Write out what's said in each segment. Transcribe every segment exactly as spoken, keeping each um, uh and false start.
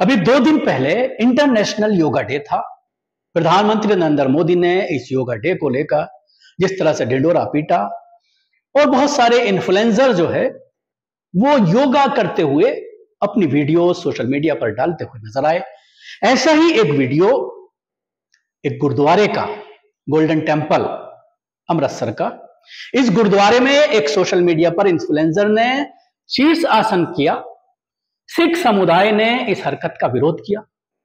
अभी दो दिन पहले इंटरनेशनल योगा डे था। प्रधानमंत्री नरेंद्र मोदी ने इस योगा डे को लेकर जिस तरह से ढिंडोरा पीटा और बहुत सारे इन्फ्लुएंसर जो है वो योगा करते हुए अपनी वीडियो सोशल मीडिया पर डालते हुए नजर आए। ऐसा ही एक वीडियो एक गुरुद्वारे का, गोल्डन टेंपल अमृतसर का, इस गुरुद्वारे में एक सोशल मीडिया पर इन्फ्लुएंसर ने शीर्ष आसन किया। सिख समुदाय ने इस हरकत का विरोध किया।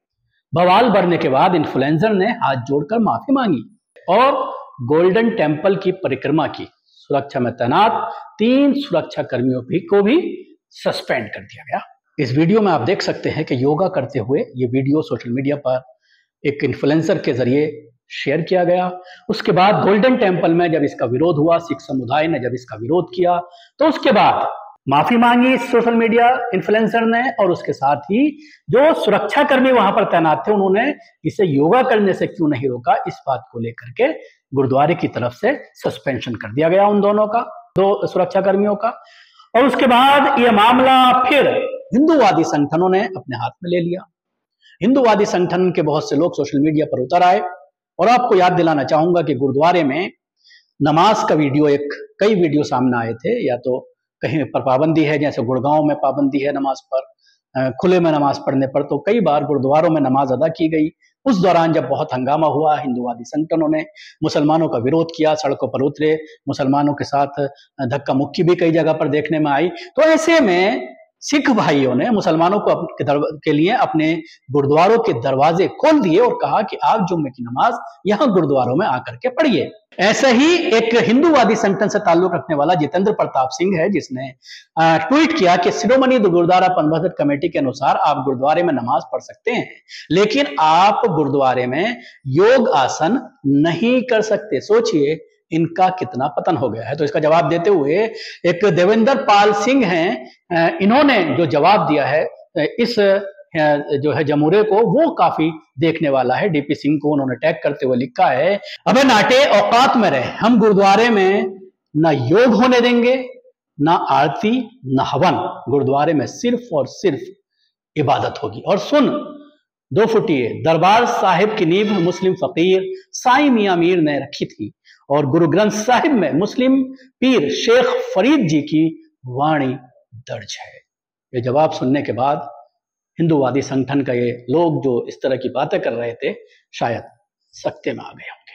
बवाल बढ़ने के बाद इन्फ्लुएंसर ने हाथ जोड़कर माफी मांगी और गोल्डन टेंपल की परिक्रमा की। सुरक्षा में तैनात तीन सुरक्षा कर्मियों भी को भी सस्पेंड कर दिया गया। इस वीडियो में आप देख सकते हैं कि योगा करते हुए ये वीडियो सोशल मीडिया पर एक इन्फ्लुएंसर के जरिए शेयर किया गया। उसके बाद गोल्डन टेंपल में जब इसका विरोध हुआ, सिख समुदाय ने जब इसका विरोध किया, तो उसके बाद माफी मांगी सोशल मीडिया इन्फ्लुएंसर ने और उसके साथ ही जो सुरक्षा कर्मी वहां पर तैनात थे उन्होंने इसे योगा करने से क्यों नहीं रोका, इस बात को लेकर के गुरुद्वारे की तरफ से सस्पेंशन कर दिया गया उन दोनों का, दो सुरक्षा कर्मियों का। और उसके बाद यह मामला फिर हिंदूवादी संगठनों ने अपने हाथ में ले लिया। हिंदूवादी संगठन के बहुत से लोग सोशल मीडिया पर उतर आए और आपको याद दिलाना चाहूंगा कि गुरुद्वारे में नमाज का वीडियो, एक कई वीडियो सामने आए थे। या तो कहीं पर पाबंदी है, जैसे गुड़गांव में पाबंदी है नमाज पर, खुले में नमाज पढ़ने पर, तो कई बार गुरुद्वारों में नमाज अदा की गई। उस दौरान जब बहुत हंगामा हुआ, हिंदूवादी संगठनों ने मुसलमानों का विरोध किया, सड़कों पर उतरे, मुसलमानों के साथ धक्का मुक्की भी कई जगह पर देखने में आई। तो ऐसे में सिख भाइयों ने मुसलमानों को के लिए अपने गुरुद्वारों के दरवाजे खोल दिए और कहा कि आप जुम्मे की नमाज यहां गुरुद्वारों में आकर के पढ़िए। ऐसा ही एक हिंदूवादी संगठन से ताल्लुक रखने वाला जितेंद्र प्रताप सिंह है, जिसने ट्वीट किया कि शिरोमणि गुरुद्वारा प्रबंधक कमेटी के अनुसार आप गुरुद्वारे में नमाज पढ़ सकते हैं, लेकिन आप गुरुद्वारे में योग आसन नहीं कर सकते। सोचिए इनका कितना पतन हो गया है। तो इसका जवाब देते हुए एक देवेंद्र पाल सिंह हैं, इन्होंने जो जवाब दिया है इस जो है जमूरे को, वो काफी देखने वाला है। डीपी सिंह को उन्होंने टैग करते हुए लिखा है, अबे नाटे औकात में रहे, हम गुरुद्वारे में ना योग होने देंगे, ना आरती, ना हवन। गुरुद्वारे में सिर्फ और सिर्फ इबादत होगी। और सुन दो फुटिए, दरबार साहिब की नींव मुस्लिम फकीर साईं मियां मीर ने रखी थी और गुरु ग्रंथ साहिब में मुस्लिम पीर शेख फरीद जी की वाणी दर्ज है। ये जवाब सुनने के बाद हिंदूवादी संगठन का ये लोग जो इस तरह की बातें कर रहे थे, शायद सख्ते में आ गए हों।